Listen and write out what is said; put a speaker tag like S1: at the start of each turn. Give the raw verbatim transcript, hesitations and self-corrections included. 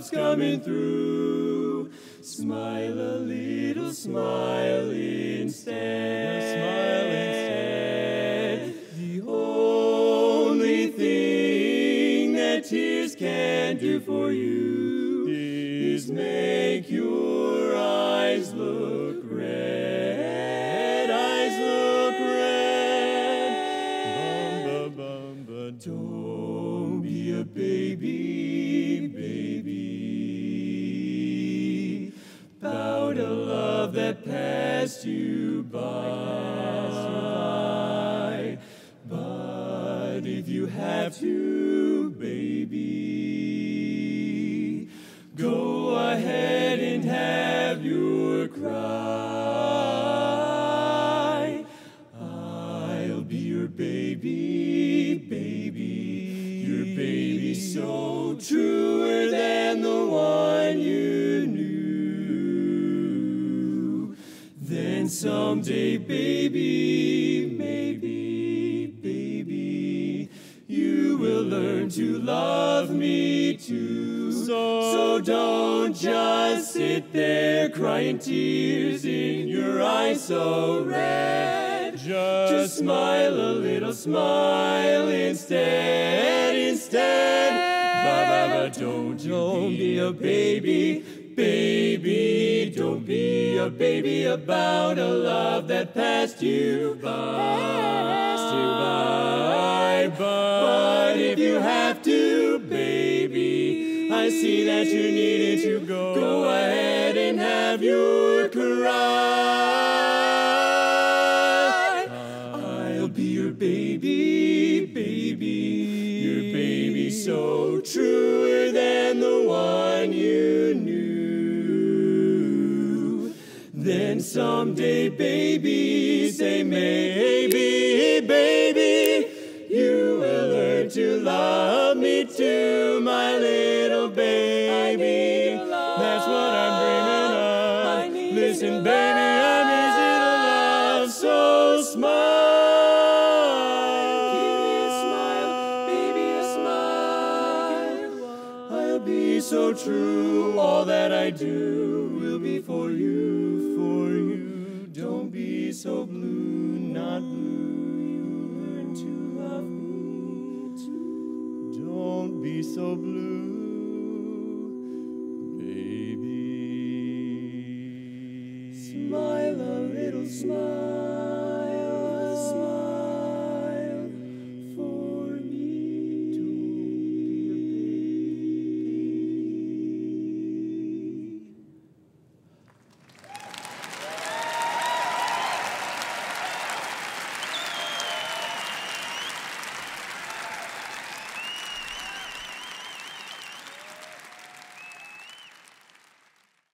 S1: love's coming through. Smile a little smile instead.
S2: Smile instead.
S1: The only thing that tears can do for you is make your eyes look red. Eyes look red.
S2: Bum, ba, bum, ba,
S1: Don't be a baby, baby, about a love that passed you by. But if you have to, baby, go ahead and have your cry. I'll be your baby, baby, your baby so truer than the one you knew. Then someday, baby, maybe, baby, you will learn to love me too.
S2: So,
S1: So don't just sit there crying tears in your eyes so red.
S2: just,
S1: Just smile a little smile instead, instead. Ba ba ba, don't you
S2: Don't
S1: be a baby, baby. Don't be a baby about a love that passed you by. Passed you by. But if you have to, baby, I see that you needed to go. Go ahead and have your cry. I'll be your baby, baby, your baby so truer than the one you knew. Then someday, baby, say maybe, baby, you will learn to love me too, my little baby. That's what I'm dreaming of. Listen, baby, I'm easy to love, so smile. Give me a smile, baby, a smile. I'll be so true, all that I do will be for you, for you. Don't be so blue, not blue. Learn to love me too.
S2: don't be so blue, baby.
S1: Smile a little smile.